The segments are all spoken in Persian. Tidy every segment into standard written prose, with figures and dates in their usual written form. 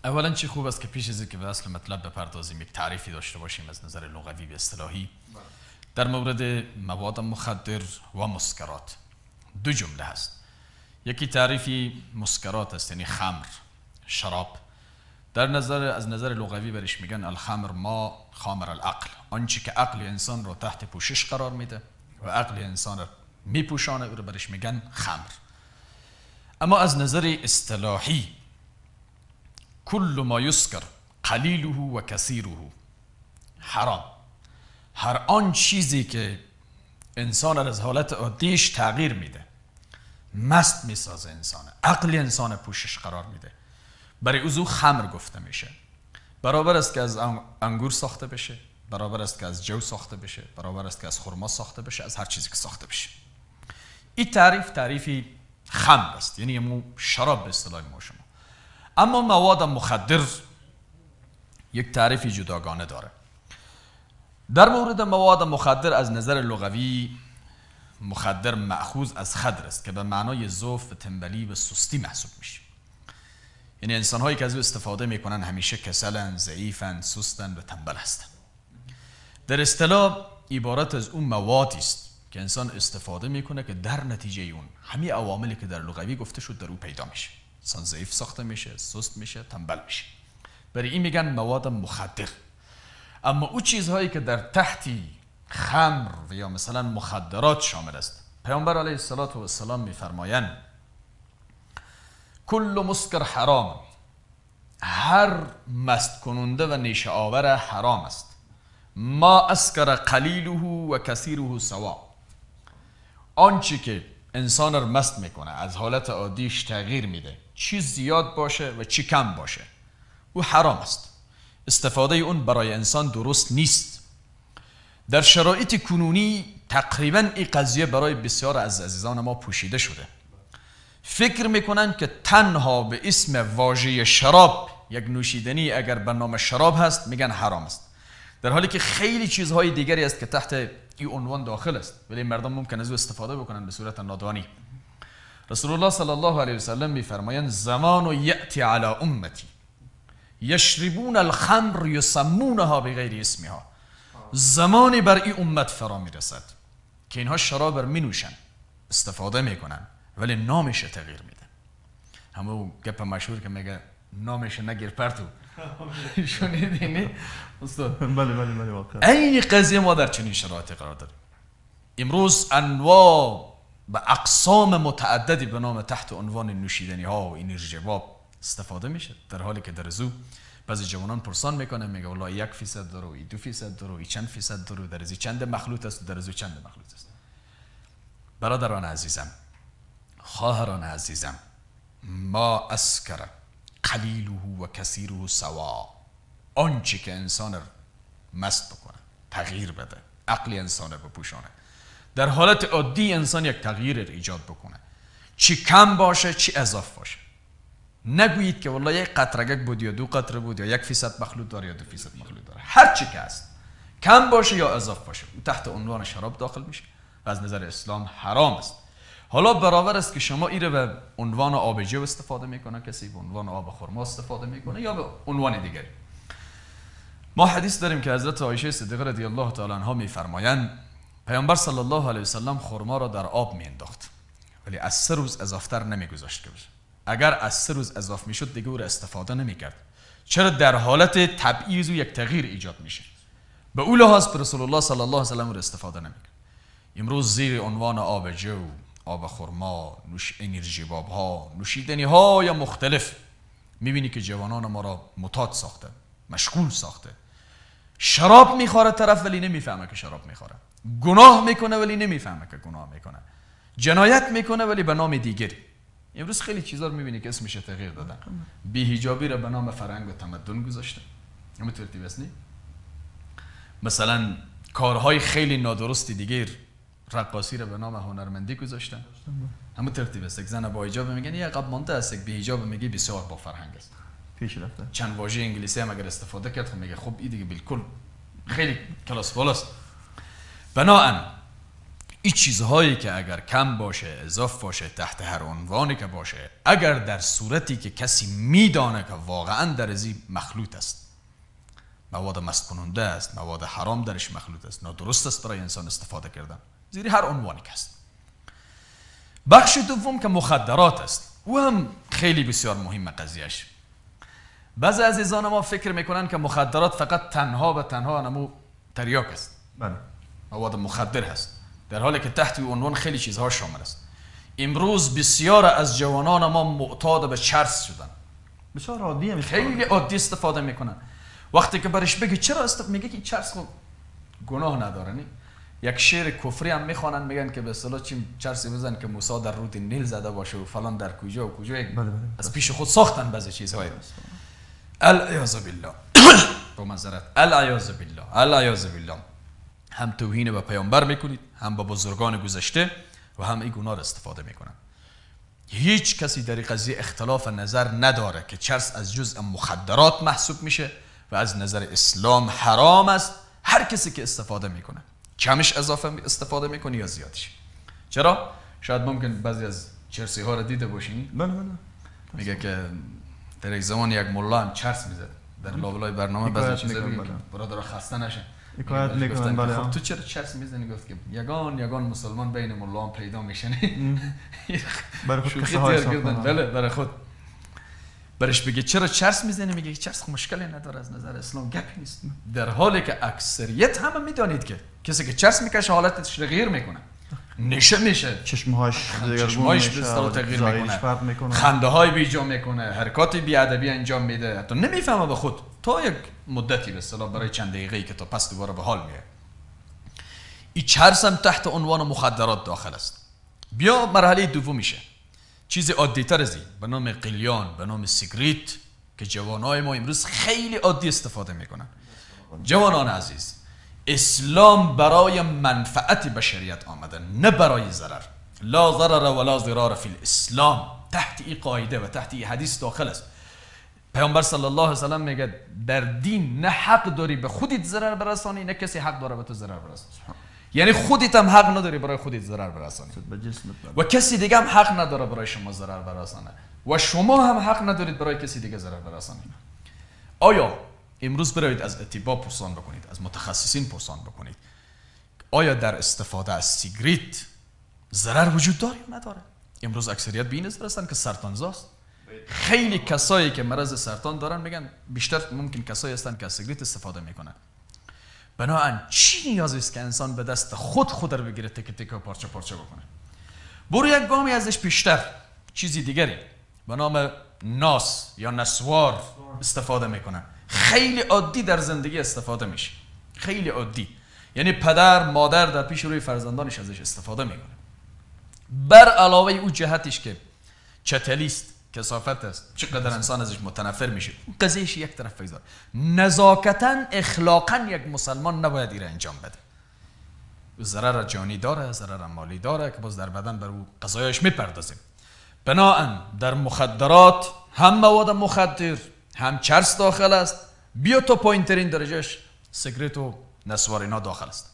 اولا چی خوب است که پیش از اینکه به اصل مطلب بپردازیم یک تعریفی داشته باشیم از نظر لغوی و اصطلاحی در مورد مواد مخدر و مسکرات. دو جمله هست. یکی تعریفی مسکرات است، یعنی خمر، شراب. از نظر لغوی برش میگن الخمر ما خامر العقل، آنچه که عقل انسان رو تحت پوشش قرار میده و عقل انسان رو میپوشانه، او رو برش میگن خمر. اما از نظر اصطلاحی کل ما یسکر قلیله و کثیره حرام. هر آن چیزی که انسان از حالت عادیش تغییر میده، مست میسازه انسان، عقل انسان پوشش قرار میده، برای اوزو خمر گفته میشه. برابر است که از انگور ساخته بشه، برابر است که از جو ساخته بشه، برابر است که از خرما ساخته بشه، از هر چیزی که ساخته بشه. این تعریفی خمر است، یعنی مو شراب به اصطلاح ما شما. اما مواد مخدر یک تعریفی جداگانه داره. در مورد مواد مخدر از نظر لغوی مخدر مأخوذ از خدر است که به معنای ضعف و تنبلی و سستی محسوب میشه. یعنی انسان هایی که از او استفاده میکنن همیشه کسلن، ضعیفن، سستن و تنبل هستن. در اصطلاح عبارت از اون موادی است که انسان استفاده میکنه که در نتیجه اون همه عواملی که در لغوی گفته شد در او پیدا میشه. انسان ضعیف ساخته میشه، سست میشه، تنبل میشه. برای این میگن مواد مخدر. اما او چیزهایی که در تحتی خمر و یا مثلا مخدرات شامل است، پیامبر علیه السلام میفرمایند کل مسکر حرام، هر مست کننده و نیشه آور حرام است. ما اسکر قلیله و کثیره سوا، آنچه که انسان را مست میکنه از حالت عادیش تغییر میده، چی زیاد باشه و چی کم باشه، او حرام است. استفاده اون برای انسان درست نیست. در شرایط کنونی تقریبا این قضیه برای بسیار از عزیزان ما پوشیده شده. فکر میکنن که تنها به اسم واژه شراب، یک نوشیدنی اگر به نام شراب هست، میگن حرام است، در حالی که خیلی چیزهای دیگری است که تحت این عنوان داخل است، ولی مردم ممکن از او استفاده بکنن به صورت نادانی. رسول الله صلی الله علیه و سلم میفرمایند زمان یأتی علی امتی یشربون الخمر یسمونها بغیر اسمها، زمانی بر این امت فرا میرسد که اینها شراب را مینوشن، استفاده میکنن، ولی نامش تغییر میده. همون گپ مشهور که میگه نامش نگیر پرتو، شنیدینی استاد؟ بله واقعا. این قضیه ما در چنین شرایطی قرار داریم. امروز انواع و اقسام متعددی به نام تحت عنوان نوشیدنی ها و انرژی باب استفاده میشه، در حالی که در زو بعضی جوانان پرسان میکنه، میگه والله 1% داره، 2% داره، چند فیصد داره، در از چند مخلوط است، در از چند مخلوط است. برادران عزیزم، خواهران عزیزم، ما اسکر قلیله و کثیره سوا، آنچه که انسان را مست بکنه، تغییر بده، عقل انسان رو بپوشانه، در حالت عادی انسان یک تغییر ایجاد بکنه، چی کم باشه چی اضافه باشه. نگویید که والله یک قطرگک بود یا 2 قطره بود یا 1% مخلوط داره یا 2% مخلوط داره. هر چی که هست کم باشه یا اضافه باشه تحت عنوان شراب داخل میشه و از نظر اسلام حرام است. حالا برابر است که شما این رو به عنوان آب جو استفاده میکنه، کسی به عنوان آب خرما استفاده میکنه یا به عنوان دیگری. ما حدیث داریم که حضرت عایشه صدیقه رضی الله تعالی عنها میفرمایند پیامبر صلی الله علیه و سلم خرما را در آب میانداخت، ولی از 3 روز اضافتر نمیگذاشت که بشه. اگر از 3 روز اضافه میشد دیگه او را استفاده نمیکرد. چرا؟ در حالت تبعیض و یک تغییر ایجاد میشه. به اون لحاظ رسول الله صلی الله علیه و سلم را استفاده نمیکرد. امروز زیر عنوان آب جو، آب خرما، انرژی باب ها، نوشیدنی ها یا مختلف، میبینی که جوانان ما را معتاد ساخته، مشغول ساخته. شراب میخوره طرف ولی نمیفهمه که شراب میخوره، گناه میکنه ولی نمیفهمه که گناه میکنه، جنایت میکنه ولی به نام دیگری. امروز خیلی چیزا رو میبینی که اسمش تغییر دادن. بی‌حجابی را به نام فرهنگ و تمدن گذاشته. همونطور تیبسنی مثلا کارهای خیلی نادرستی دیگر، رقاصی را به نام هنرمندی گذاشتن. همون ترتیب است. یک زن با حجاب میگن یه عقب مانده است، یک بی حجاب میگه بسیار با فرهنگ است، پیش رفته. چند واژه انگلیسی هم اگر استفاده کرد میگه خب این دیگه بالکل خیلی کلاس بالاست. بنابراین این چیزهایی که اگر کم باشه، اضافه باشه، تحت هر عنوانی که باشه، اگر در صورتی که کسی میدانه که واقعا در ازی مخلوط است، مواد مست کننده است، مواد حرام درش مخلوط است، نادرست است برای انسان استفاده کردن، زیر هر عنوانی که است. بخش دوم که مخدرات است، او هم خیلی بسیار مهمه قضیهش. بعضی عزیزان ما فکر میکنن که مخدرات فقط تنها و تنها نمو تریاک است، بله. مواد مخدر هست، در حالی که تحت عنوان خیلی چیزها شامل است. امروز بسیار از جوانان ما معتاد به چرس شدن، بسیار عادیه، خیلی عادی استفاده میکنن. وقتی که برش بگی چرا میگه که چرس خب گناه نداره. یک شعر کفری هم میخوانن، میگن که به اصطلاح چرسی بزن که موسی در رود نیل زده باشه و فلان در کجا و کجا. بله. از پیش خود ساختن بعضی چیزهای. العیاذ بالله. با معذرت، العیاذ بالله، العیاذ بالله. هم توهین به پیامبر میکنید، هم به بزرگان گذشته، و هم این گناه را استفاده میکنن. هیچ کسی در این قضیه اختلاف نظر نداره که چرس از جزء مخدرات محسوب میشه و از نظر اسلام حرام است. هر کسی که استفاده میکنه، کمش اضافه استفاده میکنه یا زیادش. چرا؟ شاید ممکن بعضی از چرسی ها را دیده باشین. بله. میگه که در یک زمان یک ملا هم چرس میزد در لابلای برنامه، بعضی چیزا میگه که برادر خسته نشن. حکایت میکنن. بله. خب تو چرا چرس میزنی؟ گفت که یگان مسلمان بین ملان پیدا میشنه. برای خود قصه های ساختن. بله، برای خود. برش بگه چرا چرس میزنی؟ میگه چرس خب مشکلی نداره، از نظر اسلام گپی نیست. در حالی که اکثریت همه میدانید که کسی که چرس میکشه حالتش تغییر میکنه، نشه میشه، چشمهاش تغییر میکنه، خنده های بیجا میکنه، حرکات بیادبی انجام میده، حتی نمیفهمه به خود تا یک مدتی، به اصطلاح برای چند دقیقه‌ای که تا پس دوباره به حال میاد. این چرس هم تحت عنوان مخدرات داخل است. بیا مرحله دوم میشه چیز عادی تر از این، به نام قلیان، به نام سیگریت، که جوانای ما امروز خیلی عادی استفاده میکنن. جوانان عزیز، اسلام برای منفعت بشریت آمده، نه برای ضرر. لا ضرر ولا ضرار فی الاسلام، تحت این قاعده و تحت این حدیث داخل است. پیامبر صلی الله علیه و سلم میگه در دین نه حق داری به خودت ضرر برسانی، نه کسی حق داره به تو ضرر برسانی. یعنی خودت هم حق نداری برای خودت ضرر برسانی و کسی دیگه هم حق نداره برای شما ضرر برسانه و شما هم حق ندارید برای کسی دیگه ضرر برسانید. آیا امروز برایید از اطباء پرسان بکنید، از متخصصین پرسان بکنید، آیا در استفاده از سیگریت ضرر وجود داره یا نداره؟ امروز اکثریت به این نظر هستند که سرطانزاست. خیلی کسایی که مرض سرطان دارن میگن بیشتر ممکن کسایی هستند که از سیگریت استفاده میکنن. بنابراین چی نیازی است که انسان به دست خود رو بگیره، تک تک و پارچه پارچه بکنه؟ برو یک گامی ازش پیشتر چیزی دیگری به نام ناس یا نسوار استفاده میکنن. خیلی عادی در زندگی استفاده میشه، خیلی عادی. یعنی پدر مادر در پیش روی فرزندانش ازش استفاده میکنه. بر علاوه او جهتش که چتلیست، کثافت است، چقدر انسان ازش متنفر میشه، قضیهش یک طرف بگذار. نزاکتاً اخلاقاً یک مسلمان نباید این انجام بده. ضرر جانی داره، ضرر مالی داره که باز در بدن بر او قضایش میپردازیم. بناهن در مخدرات هم مواد مخدر هم چرس داخل است. بیا تا پایین‌ترین درجهش سیگریت و نسوار اینا داخل است.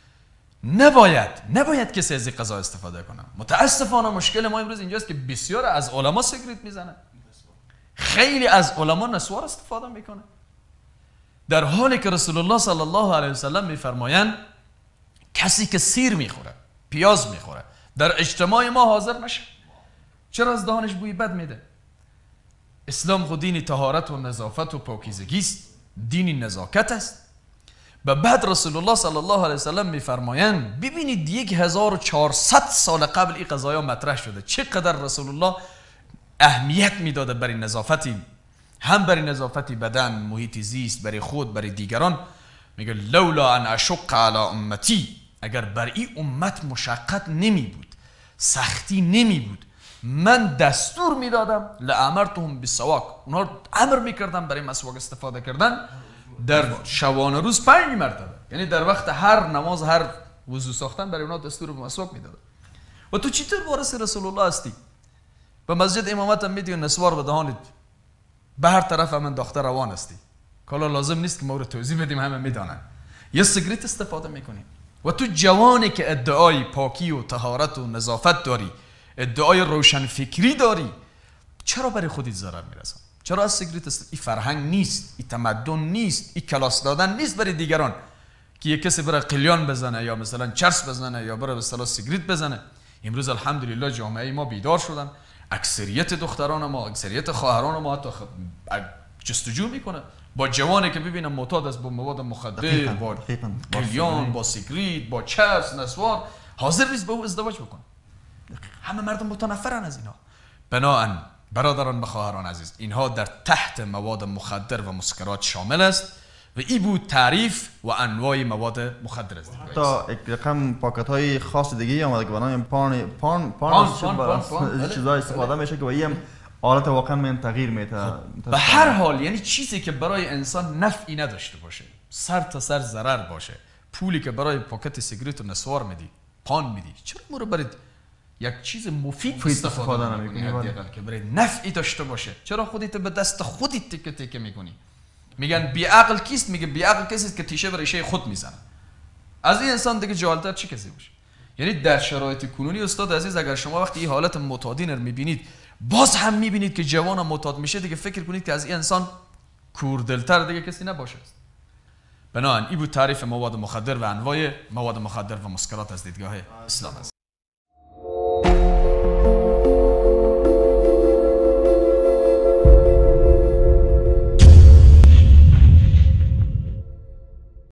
نباید کسی از این غذا استفاده کنه. متاسفانه مشکل ما امروز اینجاست که بسیار از علما سیگریت میزنن، خیلی از علما نسوار استفاده میکنه، در حالی که رسول الله صلی الله علیه و سلم میفرمایند کسی که سیر میخوره، پیاز میخوره، در اجتماع ما حاضر نشه. چرا؟ از دهانش بوی بد میده. اسلام خود دین طهارت و نظافت و پاکیزگی است، دین نزاکت است. و بعد رسول الله صلی الله علیه و سلم میفرمایند ببینید 1400 سال قبل این قضایا مطرح شده، چقدر رسول الله اهمیت میداده برای نظافتی، هم برای نظافتی بدن، محیط زیست، برای خود، برای دیگران. میگه لولا ان اشق علی امتی، اگر بر این امت مشقت نمی بود، سختی نمی بود، من دستور میدادم لامرتهم بالسواک، اونها امر میکردم برای مسواک استفاده کردن در شبانه روز 5 مرتبه. یعنی در وقت هر نماز، هر وضو ساختن برای اونها دستور به مسواک میدادم. و تو چطور وارث رسول الله هستی؟ به مسجد امامت هم میدی و نسوار به دهانت به هر طرف هم انداخته روان هستی. کالا لازم نیست که ما رو توضیح بدیم، همه میدانن. یا سیگریت استفاده میکنیم و تو جوانی که ادعای پاکی و طهارت و نظافت داری، ادعای روشنفکری داری، چرا برای خودت ضرر میرسان؟ چرا از سیگریت این فرهنگ نیست، این تمدن نیست، این کلاس دادن نیست برای دیگران که یک کسی بره قلیان بزنه یا مثلا چرس بزنه یا بره به اصطلاح سیگریت بزنه. امروز الحمدلله جامعه ما بیدار شدن، اکثریت دختران ما، اکثریت خواهران ما حتی جستجو میکنه با جوانی که ببینم معتاد است با مواد مخدر، با قلیان، با سیگریت، با چرس، نسوار، حاضر نیست با او ازدواج بکنه. همه مردم متنفرن از اینها. بنابراین برادران و خواهران عزیز، اینها در تحت مواد مخدر و مسکرات شامل است و این بود تعریف و انواع مواد مخدر است. حتی یک رقم پاکت های خاص دیگه آمده که برای پان چیزای استفاده میشه که با این حالت واقعا من تغییر میده. به هر حال یعنی چیزی که برای انسان نفعی نداشته باشه، سر تا سر ضرر باشه، پولی که برای پاکت سیگریت و نسوار میدی، پان میدی، چرا ما رو برای یک چیز مفید استفاده نمیکنی؟ حداقل که برای نفعی داشته باشه، چرا خودت به دست خودت تکه تکه میکنی؟ میگن بی عقل کیست؟ میگه بی عقل کسی است که تیشه بر ریشه خود میزنه. از این انسان دیگه جاهل‌تر چه کسی باشه؟ یعنی در شرایط کنونی استاد عزیز، اگر شما وقتی این حالت معتادین رو میبینید، باز هم میبینید که جوان معتاد میشه، دیگه فکر کنید که از این انسان کوردلتر دیگه کسی نباشه. بنابراین این بود تعریف مواد مخدر و انواع مواد مخدر و مسکرات از دیدگاه اسلام است.